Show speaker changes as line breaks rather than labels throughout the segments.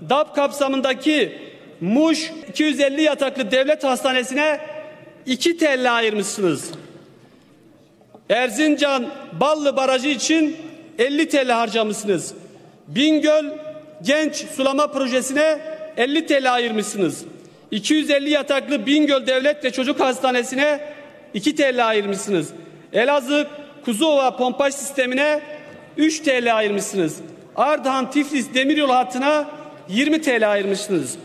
DAP kapsamındaki Muş 250 yataklı devlet hastanesine 2 TL ayırmışsınız. Erzincan Ballı Barajı için 50 TL harcamışsınız. Bingöl Genç Sulama Projesi'ne 50 TL ayırmışsınız. 250 yataklı Bingöl Devlet ve Çocuk Hastanesi'ne 2 TL ayırmışsınız. Elazığ Kuzuova pompaj sistemine 3 TL ayırmışsınız. Ardahan Tiflis demiryolu hattına 20 TL ayırmışsınız.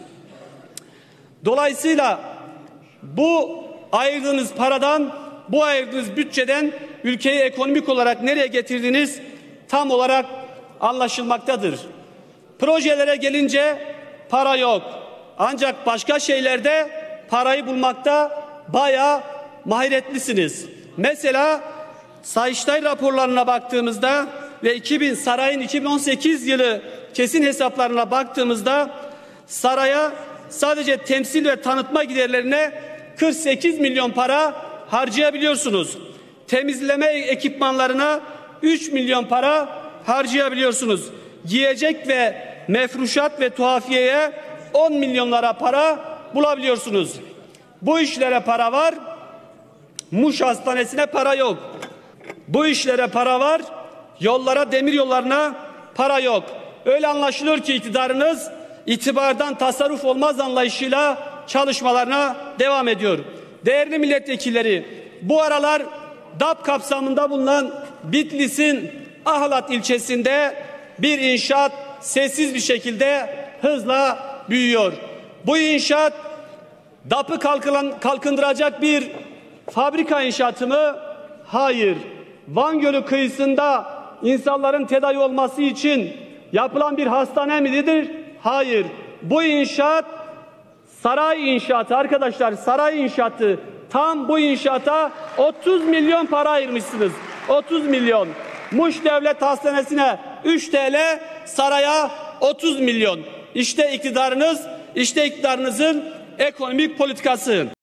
Dolayısıyla bu ayırdığınız paradan, bu ayırdığınız bütçeden ülkeyi ekonomik olarak nereye getirdiğiniz tam olarak anlaşılmaktadır. Projelere gelince para yok. Ancak başka şeylerde parayı bulmakta bayağı mahiretlisiniz. Mesela Sayıştay raporlarına baktığımızda ve sarayın 2018 yılı kesin hesaplarına baktığımızda saraya sadece temsil ve tanıtma giderlerine 48 milyon para harcayabiliyorsunuz. Temizleme ekipmanlarına 3 milyon para harcayabiliyorsunuz. Giyecek ve mefruşat ve tuhafiyeye 10 milyonlara para bulabiliyorsunuz. Bu işlere para var, Muş Hastanesi'ne para yok. Bu işlere para var, yollara, demir yollarına para yok. Öyle anlaşılıyor ki iktidarınız itibardan tasarruf olmaz anlayışıyla çalışmalarına devam ediyor. Değerli milletvekilleri, bu aralar DAP kapsamında bulunan Bitlis'in Ahlat ilçesinde bir inşaat sessiz bir şekilde hızla büyüyor. Bu inşaat DAP'ı kalkındıracak bir fabrika inşaatı mı? Hayır. Van Gölü kıyısında insanların tedavi olması için yapılan bir hastane midir? Hayır. Bu inşaat saray inşaatı arkadaşlar, saray inşaatı. Tam bu inşaata 30 milyon para ayırmışsınız. 30 milyon. Muş Devlet Hastanesi'ne 3 TL, saraya 30 milyon. İşte iktidarınız, işte iktidarınızın ekonomik politikası.